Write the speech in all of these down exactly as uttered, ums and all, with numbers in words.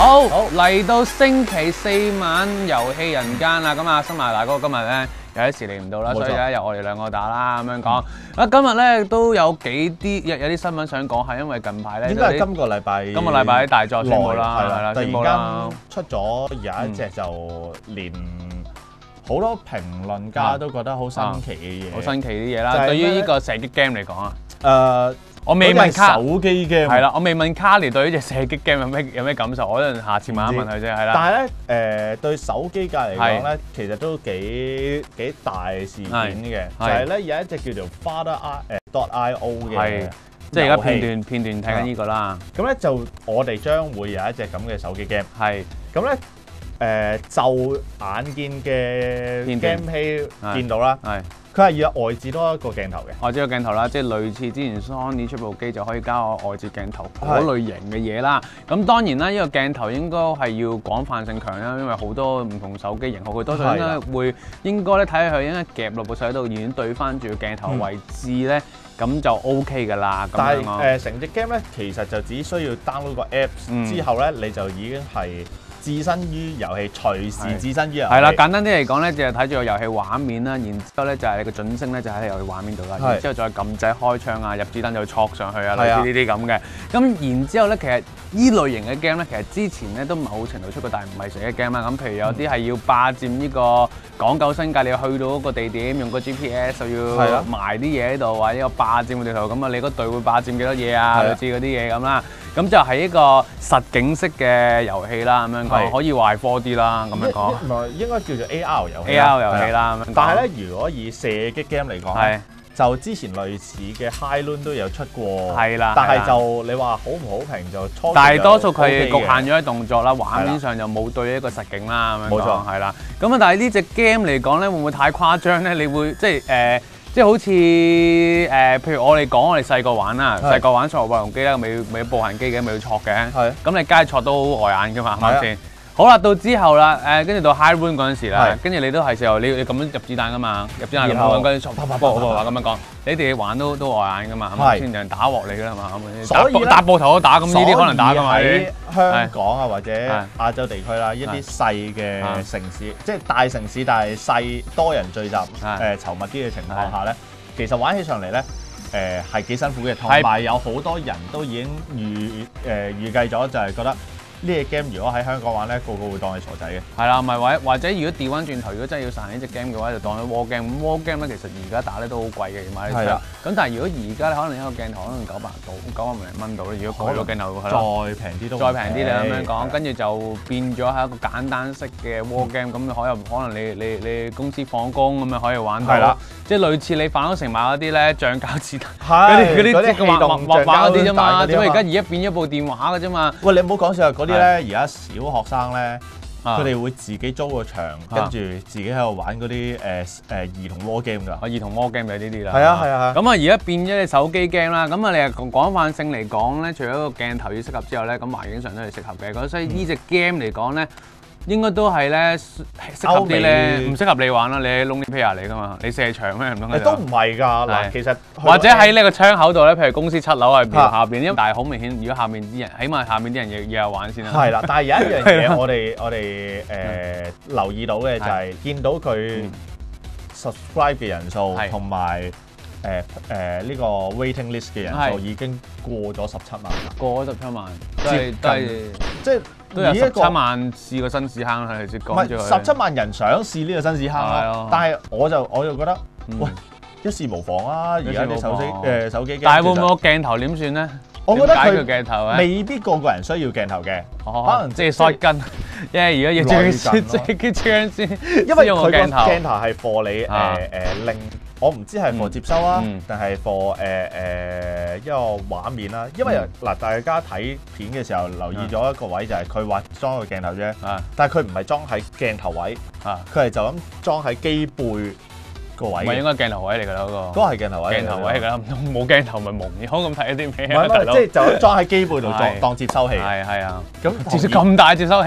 好嚟到星期四晚遊戲人間啦，咁啊，新馬大哥今日咧有啲事嚟唔到啦，所以咧由我哋兩個打啦咁樣講。啊，今日咧都有幾啲有有啲新聞想講，係因為近排咧應該係今個禮拜， 今個禮拜啲大作宣布啦，係啦， 突然宣布啦， 間出咗有一隻就連好多評論家都覺得好新奇嘅嘢， 好新奇啲嘢啦。對於呢個射擊 game 嚟講啊， 誒。 我未問卡手機 game 係啦，我未問卡尼對呢隻射擊 game 有咩有咩感受，我可能下次問一問佢啫，係啦。 但係咧誒對手機界嚟講咧，其實都幾幾大事件嘅，就係咧有一隻叫做 Father 誒 dot io 嘅， 即係而家片段片段睇緊呢個啦。 咁咧就我哋將會有一隻咁嘅手機 game， 係咁咧誒就眼見嘅 gameplay 見到啦。佢係要外置多一個鏡頭嘅， 外置個鏡頭啦，即係類似之前 Sony 出部機就可以加個外置鏡頭嗰類型嘅嘢啦。咁當然啦，呢個鏡頭應該係要廣泛性強啦，因為好多唔同手機型號，佢多數應該會應該咧睇下佢應該夾落部手度，已經對翻住個鏡頭位置咧，咁、嗯、就 OK 㗎啦。 但係誒成隻 game 咧，其實就只需要 download 個 Apps、嗯、之後咧，你就已經係置身於遊戲，隨時置身於遊戲。係啦， 簡單啲嚟講咧，就係睇住個遊戲畫面啦，然之後咧就係你個準星咧就喺遊戲畫面度啦，然之後再撳掣開槍啊，入子彈就戳上去啊，類似呢啲咁嘅。咁然之後咧，其實依類型嘅 game 咧，其實之前咧都某程度出過，但係唔係成嘅 game 啦。咁譬如有啲係要霸佔呢個港九新界，你要去到嗰個地點，用個 G P S 就要埋啲嘢喺度，或者有霸佔個地圖，咁啊你嗰隊會霸佔幾多嘢啊？類似嗰啲嘢咁啦。咁就係一個實景式嘅遊戲啦，咁樣講可以話係 four D 啦，咁樣講。 唔係應該叫做 A R 遊戲。 A R 遊戲啦，咁樣。 但係咧，如果以射擊 game 嚟講咧，就之前類似嘅 High Noon 都有出過。係啦。但係就你話好唔好評就初。大多數佢局限咗喺動作啦，畫面上就冇對一個實景啦，咁樣講。冇錯。係啦。咁啊，但係呢隻 game 嚟講咧，會唔會太誇張咧？你會即係誒？即係好似誒、呃，譬如我哋講，我哋細個玩啦，細個玩錯步行機啦，咪要咪要步行機嘅，咪要錯嘅。係。咁你街錯都好礙眼㗎嘛，係咪先？好啦，到之後啦，誒，跟住到 High Noon 嗰陣時啦，跟住你都係時候你你咁樣入子彈㗎嘛，入子彈咁樣跟住啪啪波波咁樣講，你哋玩都都礙眼㗎嘛，係咪先？人打鑊你㗎啦嘛，所以打膊頭都打，咁呢啲可能打㗎嘛。 喺香港啊或者亞洲地區啦，一啲細嘅城市，即係大城市但係細多人聚集誒稠密啲嘅情況下咧。其實玩起上嚟咧，誒係幾辛苦嘅，同埋有好多人都已經預誒、呃、預計咗，就係覺得呢隻 game 如果喺香港玩咧，個個會當你傻仔嘅。係啦，咪或者或者如果調翻轉頭，如果真係要實行呢隻 game 嘅話，就當咗 war game。咁 war game 咧，其實而家打咧都好貴嘅，買呢隻。咁但係如果而家咧，可能一個鏡頭可能九百到九百零蚊到咧。如果佢個鏡頭係再平啲都再平啲你咁樣講，跟住就變咗係一個簡單式嘅 war game。咁可能可能你你你公司放工咁樣可以玩到。係啦，即係類似你反斗城買嗰啲咧橡膠子彈，嗰啲嗰啲即係畫畫畫嗰啲啫嘛。點解而家而家變咗部電話嘅啫嘛？ 喂，你唔好講笑啊！嗰啲咧而家小學生咧，佢哋會自己租個場，跟住自己喺度玩嗰啲誒誒兒童 war game 㗎。啊， 兒童 war game 就係呢啲啦。 係啊係啊。 咁啊，而家變咗你手機 game 啦。咁啊，你係廣泛性嚟講咧，除咗個鏡頭要適合之後咧，咁環境上都係適合嘅。咁所以呢隻 game 嚟講咧，應該都係咧適合啲咧，唔適合你玩啦。你係 lonely player 嚟㗎嘛？你射牆咩唔通？ 都唔係㗎。嗱，其實或者喺呢個窗口度咧，譬如公司七樓係下邊，因為但係好明顯，如果下面啲人，起碼下面啲人要要有玩先啦。 係啦，但係有一樣嘢，我哋我哋誒留意到嘅就係見到佢 subscribe 嘅人數同埋誒誒呢個 waiting list 嘅人數已經過咗十七萬啦。 過咗十七萬，都係都係即係。 都有十七萬試個新屎坑係先講咗佢。 十七萬人想試呢個新屎坑咯，但係我就我就覺得，喂，一試無妨啊！而家啲手機誒手機， 但係會唔會個鏡頭點算咧？ 我覺得佢鏡頭咧， 未必個個人需要鏡頭嘅，可能即係塞根，因為而家要將先，將將先， 因為佢個鏡頭係 for 你誒誒令。我唔知係 for 接收啊，定係 for 誒誒一個畫面啦。因為嗱，大家睇片嘅時候留意咗一個位，就係佢話裝個鏡頭啫。但係佢唔係裝喺鏡頭位，佢係就咁裝喺機背個位。唔係應該鏡頭位嚟㗎啦，嗰個。都係鏡頭位。鏡頭位嚟㗎，冇鏡頭咪蒙嘢，可咁睇一啲咩啊？唔係唔係，即係就咁裝喺機背度當當接收器。係係啊。咁接收咁大接收器。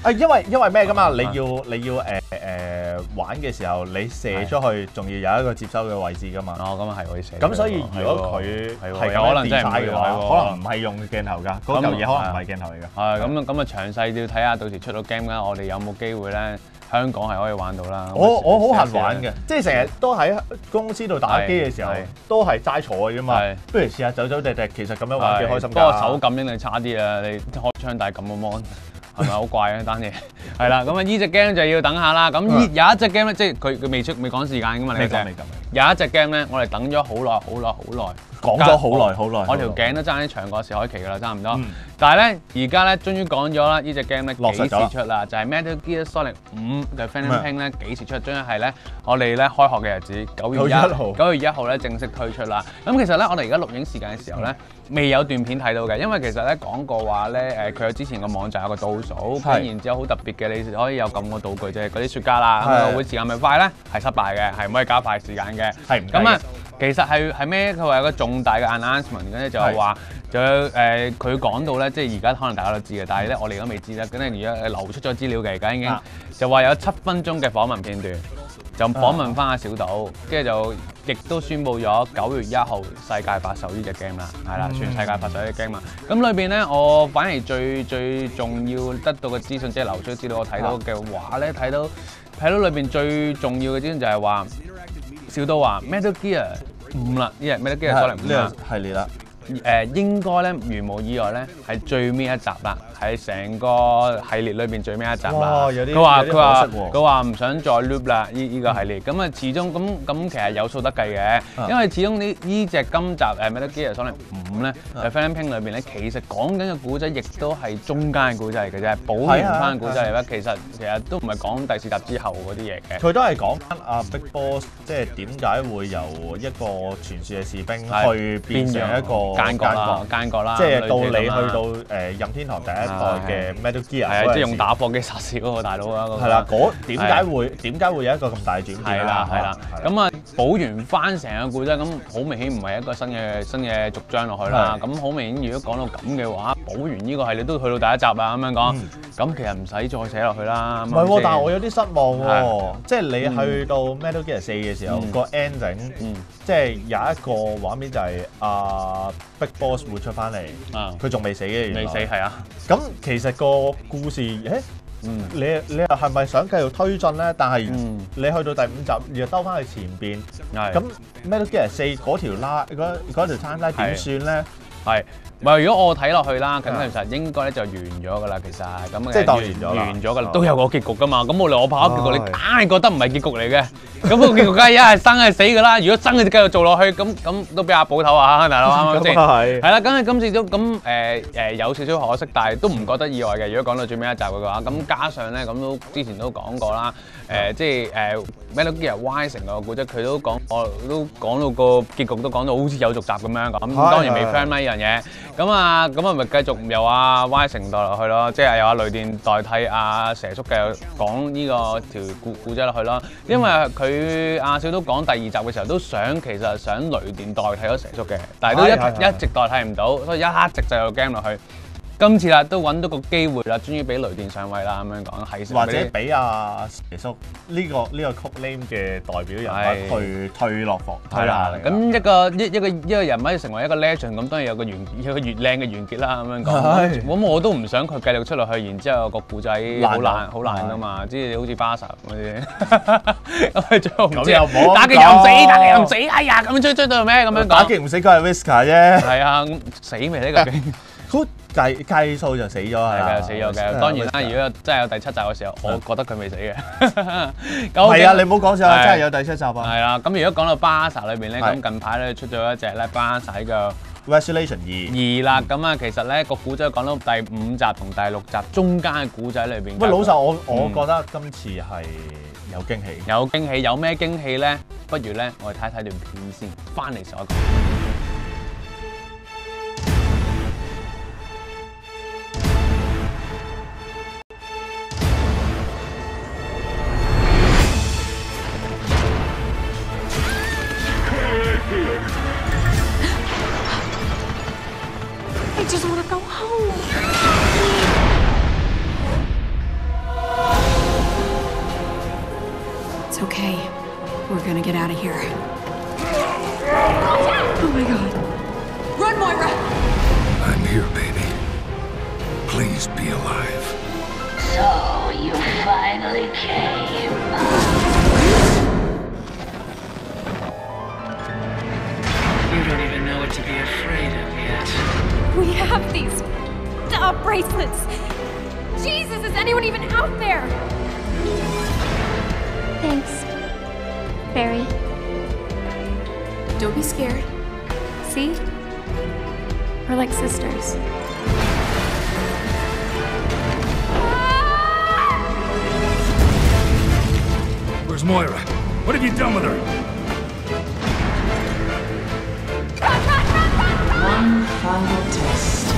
啊，因為因為咩㗎嘛？你要你要誒誒玩嘅時候，你射出去，仲要有一個接收嘅位置㗎嘛。 哦，咁啊係可以射。 咁所以如果佢係可能真係唔會嘅話，可能唔係用鏡頭㗎，嗰嚿嘢可能唔係鏡頭嚟㗎。 係咁咁啊，詳細要睇下到時出到 game 啦，我哋有冇機會咧？香港係可以玩到啦。 我我好恨玩嘅，即係成日都喺公司度打機嘅時候，都係齋坐嘅啫嘛。不如試下走走趯趯，其實咁樣玩幾開心㗎。不過手感應該差啲啊，你開槍但係咁個 mon 係咪好怪啊單嘢？係啦，咁啊呢隻 game 就要等下啦。咁有一隻 game 咧，即係佢佢未出未講時間㗎嘛？你講未講？有一隻 game 咧，我哋等咗好耐好耐好耐。 講咗好耐好耐， 我條頸都爭啲長過時海期㗎啦，差唔多。但係咧，而家咧終於講咗啦，呢隻 game 咧幾時出啦？就係 Metal Gear Solid 五嘅 Phantom Pain 咧幾時出？終於係咧我哋咧開學嘅日子，九月一號，九月一號咧正式推出啦。咁其實咧，我哋而家錄影時間嘅時候咧，未有段片睇到嘅，因為其實咧講過話咧，誒佢有之前個網站有個倒數，然之後好特別嘅，你可以有撳個道具啫，嗰啲雪茄啦，咁啊會時間咪快咧？係失敗嘅，係唔可以加快時間嘅。係唔咁啊？其實係係咩？佢話有個重大嘅 announcement，跟住就係話，就誒佢講到咧，即係而家可能大家都知嘅，但係咧我哋而家未知啦。咁咧而家流出咗資料嘅，而家已經、啊、就話有七分鐘嘅訪問片段，就訪問翻阿小島，跟住就亦都宣布咗九月一號世界發售呢隻 game 啦，係啦，全世界發售呢隻 game 啊。咁裏邊咧，我反而最最重要得到嘅資訊，即係流出資料我睇到嘅話咧，睇到睇到裏邊最重要嘅資訊就係話。小島話 Metal Gear 五啦，呢隻 Metal Gear Solid五啦，系列啦。誒應該咧，如無意外咧，係最尾一集啦，係成個系列裏邊最尾一集啦。佢話佢話佢話唔想再 loop 啦，呢依個系列。咁啊，始終咁咁其實有數得計嘅，因為始終呢依隻今集誒 Metal Gear Solid五咧，誒 Phantom Pain 裏邊咧，其實講緊嘅古仔亦都係中間嘅古仔嚟嘅啫，補完翻古仔嚟啦。其實其實都唔係講第四集之後嗰啲嘢嘅。 佢都係講翻阿 Big Boss，即係點解會由一個傳説嘅士兵去變成一個奸角啦，奸角啦， 即係到你去到誒任天堂第一代嘅 Metal Gear， 係啊，即係用打火機殺死嗰個大佬啊！ 係啦，嗰點解會點解會有一個咁大轉變？ 係啦，係啦。咁啊，補完翻成個故仔，咁好明顯唔係一個新嘅新嘅續章落去啦。咁好明顯，如果講到咁嘅話，補完呢個系列都去到第一集啦，咁樣講，咁其實唔使再寫落去啦。 唔係喎，但係我有啲失望喎，即係你去到 Metal Gear 四嘅時候，個 ending，即係有一個畫面就係阿 Big Boss 會出翻嚟，佢仲未死嘅， 未死係啊。 咁其實個故事，誒，你你又係咪想繼續推進咧？但係你去到第五集又兜翻去前邊，咁 Metal Gear 四嗰條拉嗰嗰條餐拉點算咧？係。唔係，如果我睇落去啦，咁其實應該咧就完咗㗎啦。其實咁即係當完咗啦， 完咗㗎啦，都有個結局㗎嘛。咁冇理由我拍咗結局，你硬係覺得唔係結局嚟嘅。咁個結局梗係一係生係死㗎啦。如果生嘅就繼續做落去，咁咁都俾阿寶頭啊，大佬啱唔啱先？係。係啦，咁今次都咁誒誒有少少可惜，但係都唔覺得意外嘅。如果講到最尾一集嘅話，咁加上咧咁都之前都講過啦。誒即係誒 Metal Gear Rising個故仔，佢都講我都講到個結局都講到好似有續集咁樣咁。咁當然未 friend 呢樣嘢。咁啊，咁啊，咪繼續由阿 Y 城代落去咯，即係由阿雷電代替阿蛇叔嘅講呢個條故故仔落去咯。因為佢阿小都講第二集嘅時候都想其實想雷電代替咗蛇叔嘅，但係都一一直代替唔到，所以一直就有 game 落去。今次啦，都揾到個機會啦，終於俾雷電上位啦，咁樣講係或者俾阿蛇叔呢個呢個 code name 嘅代表人物去退落房退下嚟。咁一個一一個一個人物要成為一個 legend，咁當然有個完有個越靚嘅完結啦，咁樣講。咁我都唔想佢繼續出落去，然之後個故仔好爛好爛噶嘛，即係好似巴薩嗰啲。咁最後唔知打極又唔死，打極又唔死，哎呀咁追追到咩咁樣講？ 打極唔死，佢係 Whisker 啫。 係啊，死未呢個經？ 計計數就死咗係嘅，死咗嘅。當然啦，如果真係有第七集嘅時候，我覺得佢未死嘅。 係啊，你唔好講笑啊，真係有第七集啊。 係啦，咁如果講到巴薩裏邊咧，咁近排咧出咗一隻咧巴薩嘅 Resurrection 二二啦。咁啊，其實咧個古仔講到第五集同第六集中間嘅古仔裏邊。 喂，老實我我覺得今次係有驚喜。 有驚喜，有咩驚喜咧？不如咧，我哋睇一睇段片先，翻嚟再講。 I just want to go home. gonna get out of here. Oh my god. Run, Moira! I'm here, baby. Please be alive. So you finally came. You don't even know what to be afraid of yet. We have these uh, bracelets. Jesus, is anyone even out there? Thanks, Barry. Don't be scared. See? We're like sisters. Where's Moira? What have you done with her? One final test.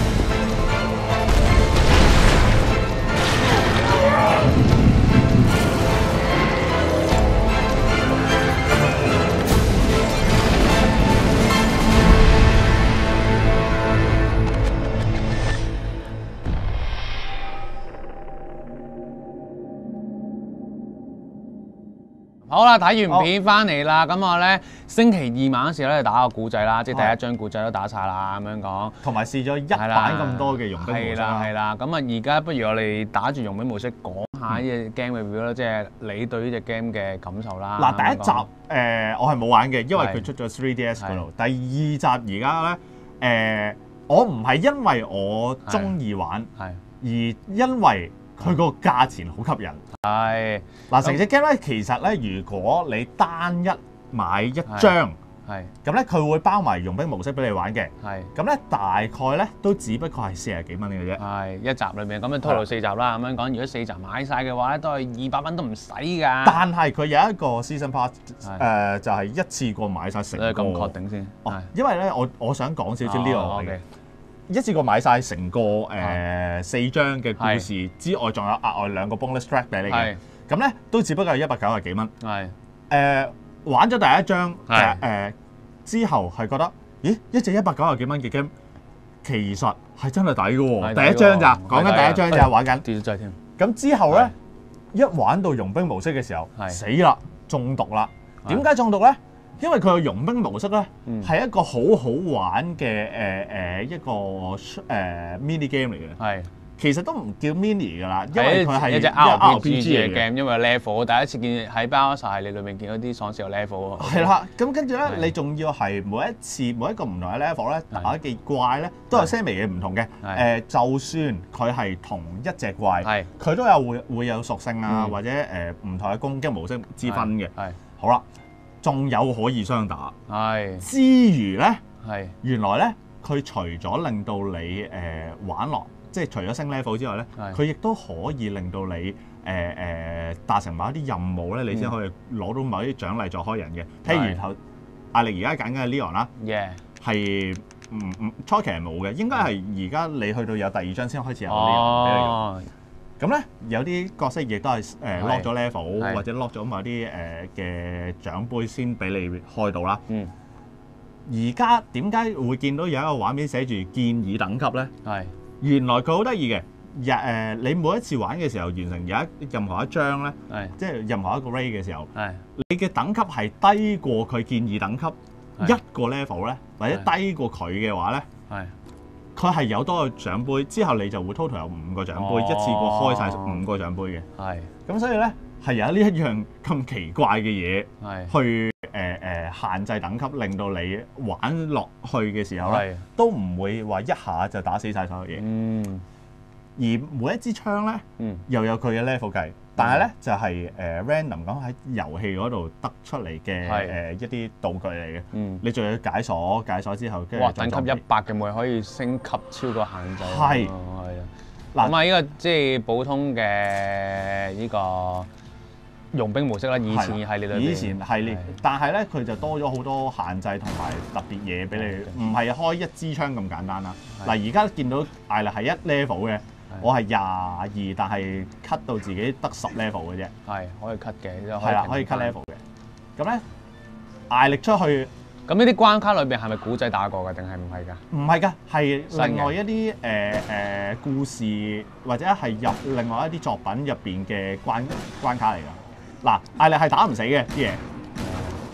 好啦，睇完片翻嚟啦，咁我咧星期二晚嗰時咧打個古仔啦，即係第一張古仔都打晒啦，咁樣講。 同埋試咗一版咁多嘅傭兵模式啦。 係啦，係啦，咁啊而家不如我哋打住傭兵模式講下呢隻 game 嘅 review 啦，即係你對呢隻 game 嘅感受啦。 嗱，第一集誒、呃、我係冇玩嘅，因為佢出咗 three D S 嗰度。第二集而家咧誒，我唔係因為我中意玩，而因為佢個價錢好吸引。係嗱，成隻 game 咧，其實咧，如果你單一買一張，係咁咧，佢會包埋傭兵模式俾你玩嘅。係咁咧，大概咧都只不過係四十幾蚊嘅啫。係一集裏面咁樣 total 四集啦，咁樣講，如果四集買晒嘅話咧，都係二百蚊都唔使㗎。但係佢有一個 season pass， 誒、呃、就係、是、一次過買晒成個。咁確定先？哦，因為咧，我我想講少少呢個嚟嘅。一次過買晒成個誒、呃、四張嘅故事之外，仲有額外兩個 bonus track 俾你嘅。咁咧都只不過係一百九十幾蚊。係誒、呃、玩咗第一張誒、呃、之後係覺得，咦一隻一百九十幾蚊嘅 game 其實係真係抵嘅喎。第一張咋，講緊第一張咋，玩緊。跌咗掣添。咁之後咧一玩到傭兵模式嘅時候，死啦，中毒啦。點解中毒咧？因為佢個傭兵模式咧係、嗯、一個好好玩嘅誒誒一個誒、呃、mini game 嚟嘅。係，其實都唔叫 mini 㗎啦，因為佢係一隻 R P G 嘅 game，因為 level 我第一次見喺包晒你裏面見到啲喪屍有 level 喎。係啦，咁跟住咧，你仲要係每一次每一個唔同嘅 level 咧，打嘅怪咧都有些微嘅唔同嘅。誒、呃，就算佢係同一隻怪，佢都有會會有屬性啊，嗯、或者誒唔、呃、同嘅攻擊模式之分嘅。係，好啦。仲有可以雙打，係之餘咧，係原來咧，佢除咗令到你誒、呃、玩落，即係除咗升 level 之外咧，佢亦都可以令到你誒誒、呃呃、達成某一啲任務咧，你先可以攞到某啲獎勵作開人嘅。譬如頭艾力而家揀緊嘅 Leon 啦，係唔唔初期係冇嘅，應該係而家你去到有第二章先開始有 Leon 俾你用。咁咧有啲角色亦都係誒 lock 咗 level 或者 lock 咗某啲誒嘅獎杯先俾你開到啦。嗯。而家點解會見到有一個畫面寫住建議等級咧？係。原來佢好得意嘅，日誒你每一次玩嘅時候完成有一任何一張咧，係即係任何一個 raid 嘅時候，係你嘅等級係低過佢建議等級一個 level 咧，或者低過佢嘅話咧，係。佢係有多個獎杯，之後你就會 total 有五個獎杯，哦、一次過開晒五個獎杯嘅。係。咁所以咧係有呢一樣咁奇怪嘅嘢，去誒誒、呃、限制等級，令到你玩落去嘅時候咧，都唔會話一下就打死晒所有嘢。嗯。而每一支槍咧，嗯、又有佢嘅 level 計。但係咧就係誒 random 講喺遊戲嗰度得出嚟嘅誒一啲道具嚟嘅，嗯、你仲要解鎖，解鎖之後跟住哇等級一百嘅咪可以升級超過限制。係係啊，嗱咁啊呢個即係普通嘅呢個傭兵模式啦，以前系列裏邊以前系列，但係咧佢就多咗好多限制同埋特別嘢俾你，唔係開一支槍咁簡單啦。嗱而家見到艾力係一 level 嘅。我係廿二，但係 cut 到自己得十 level 嘅啫。係可以 cut 嘅，係啦，可以 cut level 嘅。咁咧，艾力出去，咁呢啲關卡裏邊係咪古仔打過嘅，定係唔係㗎？唔係㗎，係另外一啲誒誒故事，或者係入另外一啲作品入邊嘅關關卡嚟㗎。嗱，艾力係打唔死嘅啲嘢，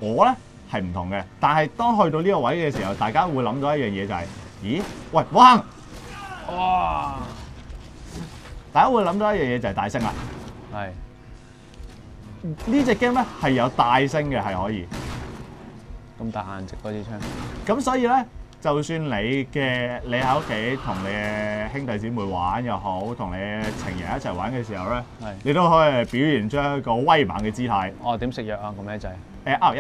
我咧係唔同嘅，但係當去到呢個位嘅時候，大家會諗到一樣嘢就係、是，咦？喂，哇！ 哇！ 大家會諗到一樣嘢就係大聲啦。 係。 呢隻 game 咧係有大聲嘅，係可以。 咁大顏值嗰支槍。 咁所以咧，就算你嘅你喺屋企同你嘅兄弟姊妹玩又好，同你嘅情人一齊玩嘅時候咧，你都可以表現出一個威猛嘅姿態。 哦，點食藥啊？個咩掣？ 誒 R 一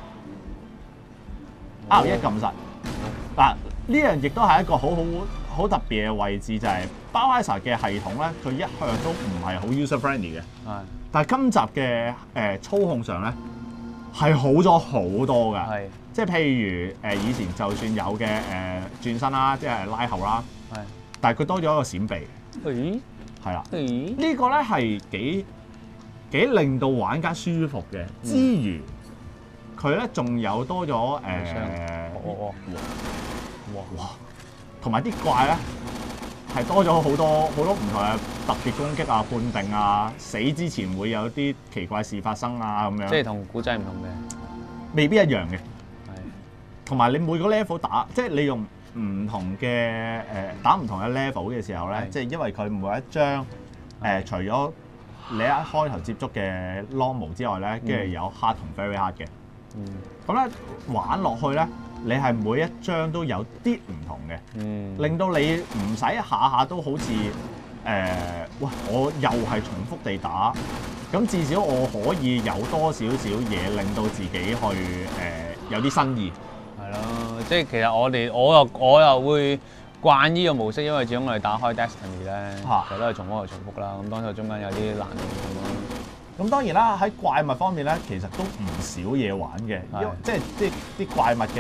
R 一撳實。嗱，呢樣亦都係一個好好好特別嘅位置，就係 Biohazard 嘅系統咧，佢一向都唔係好 user friendly 嘅。係。但係今集嘅誒、呃、操控上咧係好咗好多㗎。係。即係譬如誒、呃、以前就算有嘅誒、呃、轉身啦，即係拉後啦。係。但係佢多咗一個閃避。咦？係啦。咦？呢個咧係幾幾令到玩家舒服嘅，嗯、之餘佢咧仲有多咗誒。呃、哇！哇！哇！同埋啲怪咧係多咗好多好多唔同嘅特別攻擊啊、判定啊，死之前會有啲奇怪事發生啊咁樣。即係同古仔唔同嘅，未必一樣嘅。係。同埋你每個 level 打，即係你用唔同嘅誒、呃、打唔同嘅 level 嘅時候咧，即係因為佢每一張誒、呃、除咗你一開頭接觸嘅 normal 之外咧，跟住有 hard 同 very hard 嘅。嗯。咁咧玩落去咧。你係每一張都有啲唔同嘅，嗯、令到你唔使下下都好似誒，喂、呃，我又係重複地打，咁至少我可以有多少少嘢令到自己去誒、呃、有啲新意。係咯，即係其實我哋我又我又會慣呢個模式，因為始終我哋打開 Destiny 咧，啊、其實都係重複又重複啦。咁當然中間有啲難度咁咯。咁當然啦，喺怪物方面咧，其實都唔少嘢玩嘅，因為即係啲啲怪物嘅誒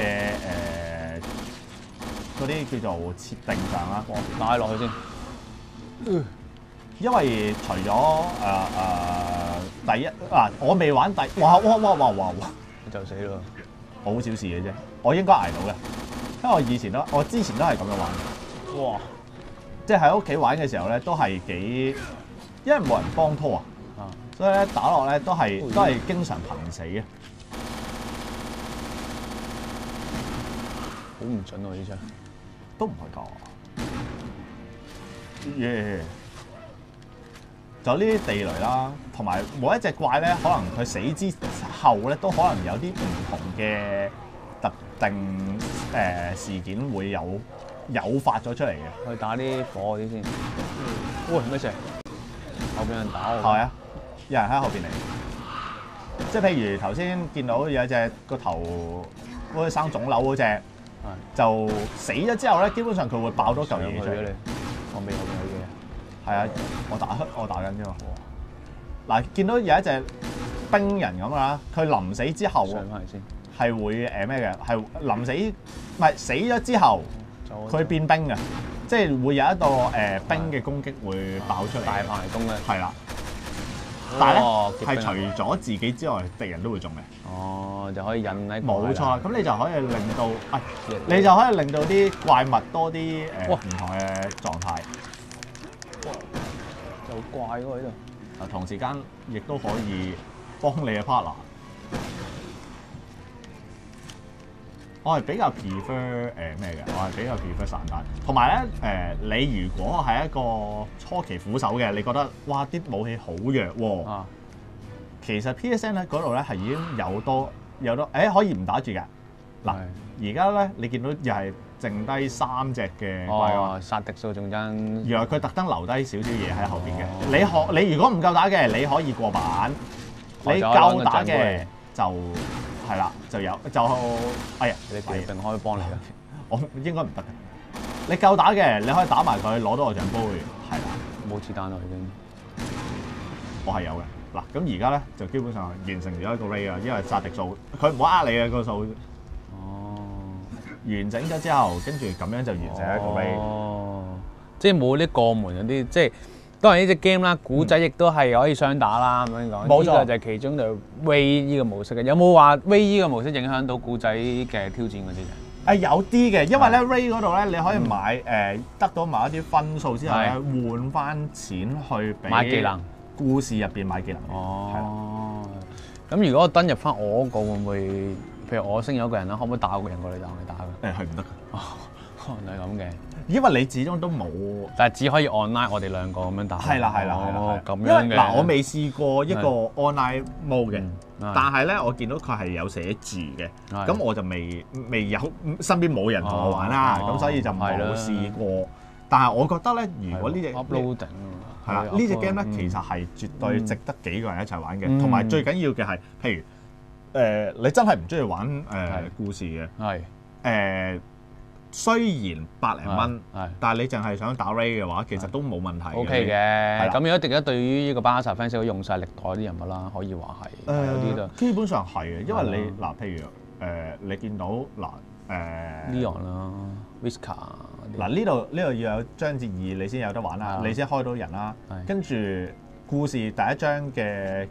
嗰啲叫做設定上啦，打落去先。嗯、因為除咗誒誒第一啊，我未玩第哇哇哇哇哇哇就死咯，好小事嘅啫，我應該捱到嘅，因為我以前都我之前都係咁樣玩。哇！即係喺屋企玩嘅時候咧，都係幾，因為冇人幫拖啊。所以咧打落咧都係都係經常瀕死嘅，好唔準喎呢張，都唔係㗎，耶！就呢啲地雷啦，同埋每一隻怪咧，可能佢死之後咧，都可能有啲唔同嘅特定誒、呃、事件會有誘發咗出嚟嘅。去打啲火嗰啲先。喂，咩事？後邊有人打我。係啊。有人喺後邊嚟，即係譬如頭先見到有一隻個頭好似生腫瘤嗰隻，就死咗之後咧，基本上佢會爆多嚿嘢出嚟。我未後邊有嘢。係啊，我打我打緊啫嘛。嗱，見到有一隻冰人咁啦，佢臨死之後係會誒咩嘅？係臨死唔係死咗之後，佢變冰嘅，即係會有一個誒、呃、冰嘅攻擊會爆出嚟。大排攻咧。係啦。但係咧，係、哦、除咗自己之外，敵人都會中嘅。哦，就可以引喺。冇錯，咁你就可以令到，啊、你就可以令到啲怪物多啲誒唔同嘅狀態。哇！就怪喎呢度。啊，同時間亦都可以幫你嘅 partner。我係比較 prefer 誒咩嘅？我係比較 prefer 散彈。同埋咧誒，你如果係一個初期苦手嘅，你覺得哇啲武器好弱喎。啊、其實 P S N 喺嗰度咧係已經有多有多誒、欸、可以唔打住㗎。嗱，而家咧你見到又係剩低三隻嘅怪物，殺敵數仲爭。原來佢特登留低少少嘢喺後邊嘅。哦、你學你如果唔夠打嘅，你可以過版。你夠打嘅就。係啦，就有就哎呀，你決定可以幫你嘅，我應該唔得嘅。你夠打嘅，你可以打埋佢，攞到個獎杯。係啦，冇子彈啦已經。我係有嘅。嗱，咁而家咧就基本上完成咗一個 raid 啊，因為殺敵數佢唔好呃你嘅個數。哦。完整咗之後，跟住咁樣就完成一個 raid。哦。即係冇啲過門嗰啲，即係。當然呢隻 game 啦，古仔亦都係可以雙打啦，咁樣講。冇錯，呢個就係其中就 raid 呢個模式嘅。有冇話 raid 呢個模式影響到古仔嘅挑戰嗰啲嘅？誒有啲嘅，因為咧 raid 嗰度咧，你可以買誒、嗯、得到某一啲分數之後咧，換翻錢去俾買技能，故事入邊買技能。哦。 咁如果我登入翻我嗰個會唔會，譬如我升咗一個人啦，可唔可以打個人過嚟打你打嘅？ 誒係唔得㗎。 哦，原來係咁嘅。 因為你始終都冇， 但係只可以 online 我哋兩個咁樣打。 係啦係啦係啦， 咁樣嘅。 嗱，我未試過一個 online mode 嘅，但係咧我見到佢係有寫字嘅，咁我就未未有身邊冇人同我玩啦，咁所以就冇試過。但係我覺得咧，如果呢隻 uploading 係啦，呢隻 game 咧其實係絕對值得幾個人一齊玩嘅，同埋最緊要嘅係，譬如誒你真係唔中意玩誒故事嘅，係誒。雖然百零蚊，但係你淨係想打 Ray 嘅話，其實都冇問題。 O K 嘅，咁如果大家對於呢個巴薩 fans 都用晒歷代啲人物啦，可以話係有啲都基本上係嘅，因為你嗱，譬如誒你見到嗱誒 Leon 啦 Whisker 嗱呢度呢度要有章節二你先有得玩啦，你先開到人啦。跟住故事第一章嘅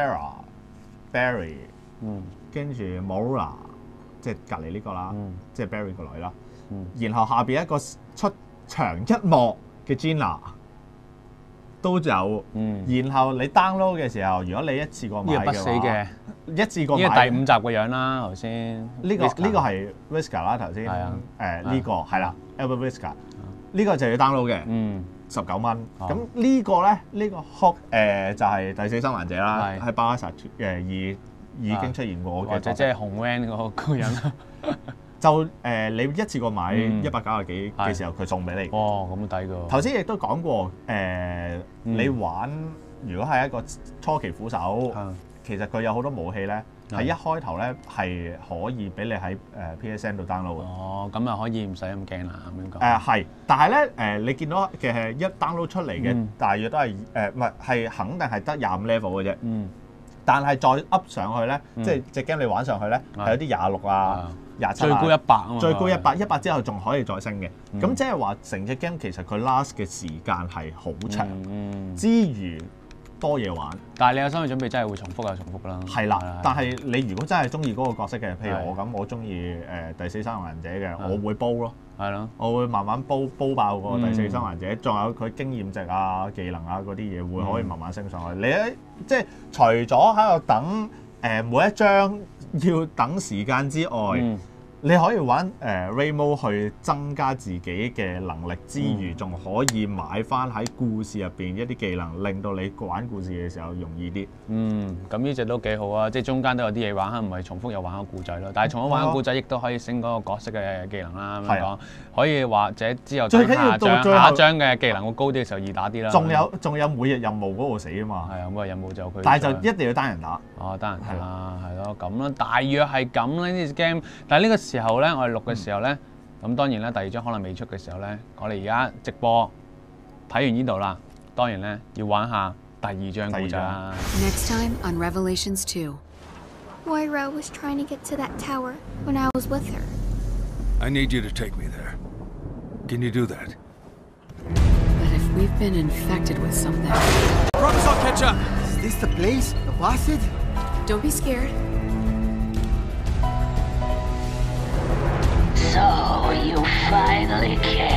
Kara、Barry， 跟住 Mora， 即係隔離呢個啦，即係 Barry 個女啦。然後下邊一個出場一幕嘅 Gina 都有，嗯、然後你 download 嘅時候，如果你一次過買嘅話，不死嘅一次過買，呢個第五集嘅樣啦，頭先呢個呢個係 Whisker 啦，頭先誒呢個係啦 Albert Whisker 呢個就要 download 嘅，嗯，十九蚊。咁呢個咧呢個 Hook 誒就係第四生還者啦，喺巴薩誒已已經出現過嘅，或者即係紅 van 嗰個人啦。就誒、呃，你一次過買一百九十幾嘅時候，佢送俾你。哦，咁抵㗎。頭先亦都講過誒，呃嗯、你玩如果係一個初期苦手，嗯、其實佢有好多武器咧，係、嗯、一開頭咧係可以俾你喺誒 P S N 度 download 嘅。哦，咁啊可以唔使咁驚啦，咁樣講。誒係、呃，但係咧誒，你見到嘅一 download 出嚟嘅，嗯、大約都係誒唔係係肯定係得廿五 level 嘅啫。嗯。但係再 up 上去咧，嗯、即係隻 game 你玩上去咧，係、嗯、有啲廿六啊。廿七最高一百啊嘛，最高一百，一百之後仲可以再升嘅。咁即係話成隻 game 其實佢 last 嘅時間係好長，嗯、之餘多嘢玩。但係你有心理準備，真係會重複又重複啦。係啦，但係你如果真係中意嗰個角色嘅，譬如我咁，我中意誒第四生還者嘅，我會煲咯。係咯，我會慢慢煲煲爆個第四生還者，仲有佢經驗值啊、技能啊嗰啲嘢，會可以慢慢升上去。你咧即係除咗喺度等誒每一張要等時間之外，嗯、你可以玩誒、呃、Ray Mode 去增加自己嘅能力之餘，仲、嗯、可以買翻喺故事入邊一啲技能，令到你玩故事嘅時候容易啲。嗯，咁呢隻都幾好啊！即係中間都有啲嘢玩下，唔係重複又玩個故仔咯。但係重複玩個故仔，亦都可以升嗰個角色嘅技能啦。咁樣講，可以或者之後最緊要到最後下一張嘅技能會高啲嘅時候易打啲啦。仲有仲有每日任務嗰個死啊嘛。係啊，每日任務就佢。但係就一定要單人打。哦，單人打啦，係咯，咁啦，大約係咁啦呢隻 game。但係呢個時候咧，我哋錄嘅時候咧，咁、嗯、當然咧，第二張可能未出嘅時候咧，我哋而家直播睇完呢度啦，當然咧要玩下第二張故仔啦。 Next time on Revelations two. Moira was trying to get to that tower when I was with her. I need you to take me there. Can you do that? But if we've been infected with something... Promise I'll catch up! Is this the place? The Placid? Don't be scared. So you finally came.